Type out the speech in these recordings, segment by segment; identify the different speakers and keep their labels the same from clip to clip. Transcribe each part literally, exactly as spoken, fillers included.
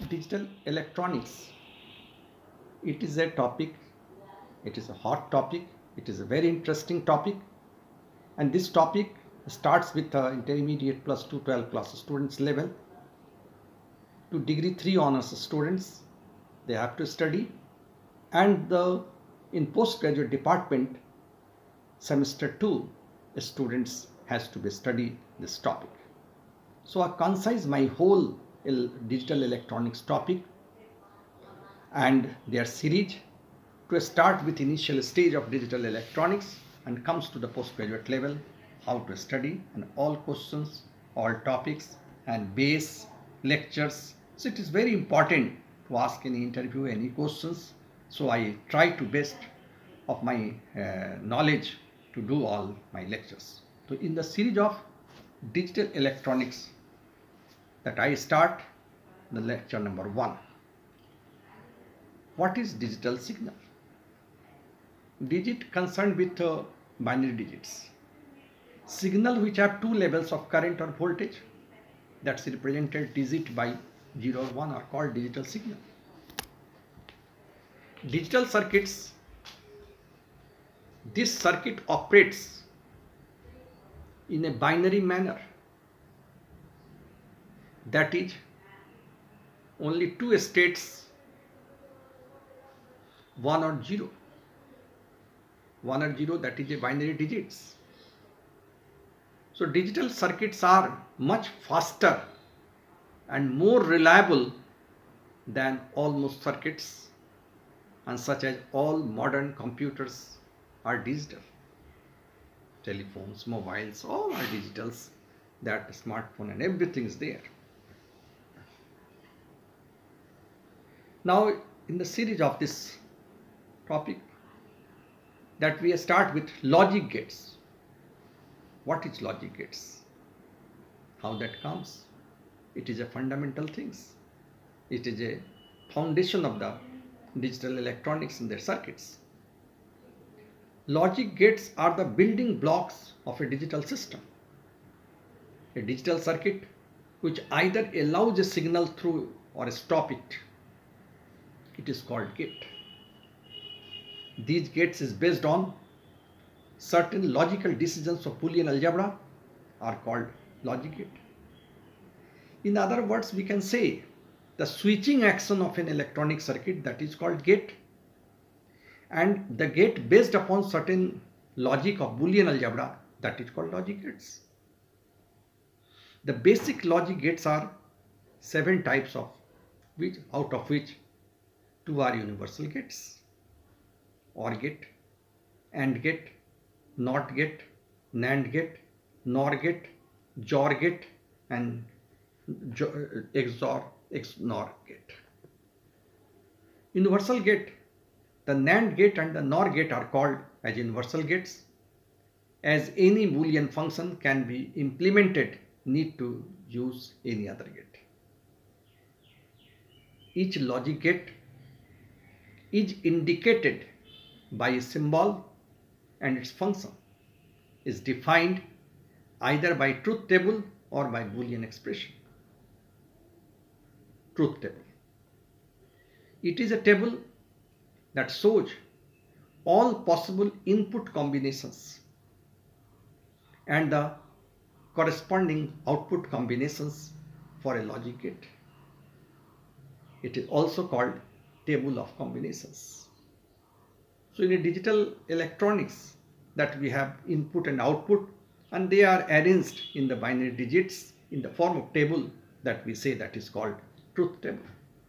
Speaker 1: Digital electronics. It is a topic, it is a hot topic, it is a very interesting topic, and this topic starts with the intermediate plus two twelve class students level to degree three honors students. They have to study, and the in postgraduate department semester two students has to be study this topic. So I concise my whole digital electronics topic and their series to start with initial stage of digital electronics and comes to the postgraduate level, how to study and all questions, all topics and base lectures. So it is very important to ask any interview, any questions. So I try to best of my uh, knowledge to do all my lectures. So in the series of digital electronics that I start the lecture number one. What is digital signal? Digit concerned with uh, binary digits. Signal which have two levels of current or voltage, that's represented digit by zero or one are called digital signal. Digital circuits, this circuit operates in a binary manner, that is only two states, one or zero. one or zero, that is a binary digits. So digital circuits are much faster and more reliable than almost circuits, and such as all modern computers are digital. Telephones, mobiles, all are digitals, that smartphone and everything is there. Now in the series of this topic that we start with logic gates. What is logic gates? How that comes? It is a fundamental things. It is a foundation of the digital electronics in their circuits. Logic gates are the building blocks of a digital system. A digital circuit which either allows a signal through or stop it. It is called gate. These gates is based on certain logical decisions of Boolean algebra are called logic gate. In other words, we can say the switching action of an electronic circuit, that is called gate, and the gate based upon certain logic of Boolean algebra, that is called logic gates. The basic logic gates are seven types, of which out of which two are universal gates: OR gate, AND gate, NOT gate, NAND gate, NOR gate, JOR gate, and X O R, X N O R gate. Universal gate, the NAND gate and the NOR gate are called as universal gates, as any Boolean function can be implemented, need to use any other gate. Each logic gate is indicated by a symbol, and its function is defined either by truth table or by Boolean expression. Truth table. It is a table that shows all possible input combinations and the corresponding output combinations for a logic gate. It is also called table of combinations. So in a digital electronics, that we have input and output, and they are arranged in the binary digits in the form of table, that we say that is called truth table.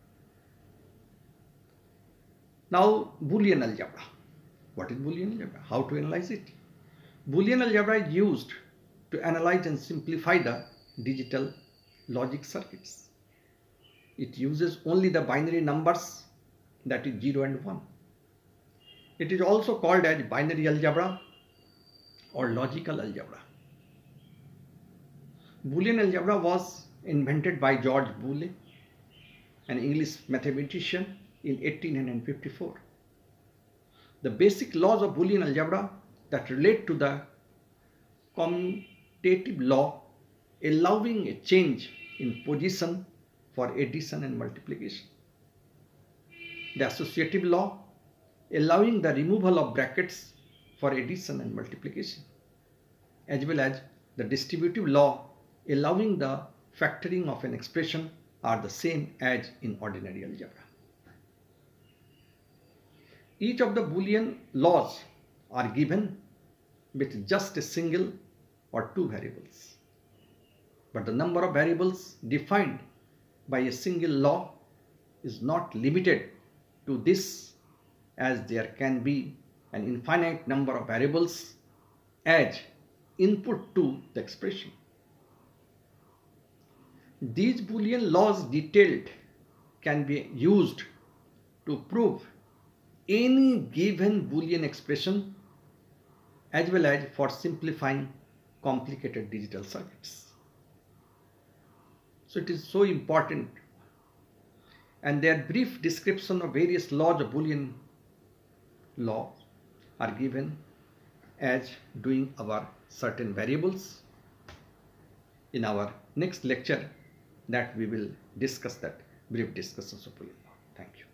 Speaker 1: Now Boolean algebra. What is Boolean algebra? How to analyze it? Boolean algebra is used to analyze and simplify the digital logic circuits. It uses only the binary numbers, that is zero and one. It is also called as binary algebra or logical algebra. Boolean algebra was invented by George Boole, an English mathematician, in eighteen fifty-four. The basic laws of Boolean algebra that relate to the commutative law allowing a change in position for addition and multiplication. The associative law allowing the removal of brackets for addition and multiplication, as well as the distributive law allowing the factoring of an expression are the same as in ordinary algebra. Each of the Boolean laws are given with just a single or two variables. But the number of variables defined by a single law is not limited to this, as there can be an infinite number of variables as input to the expression. These Boolean laws detailed can be used to prove any given Boolean expression, as well as for simplifying complicated digital circuits. So it is so important, and their brief description of various laws of Boolean law are given as doing our certain variables. In our next lecture, that we will discuss that brief discussions of Boolean law. Thank you.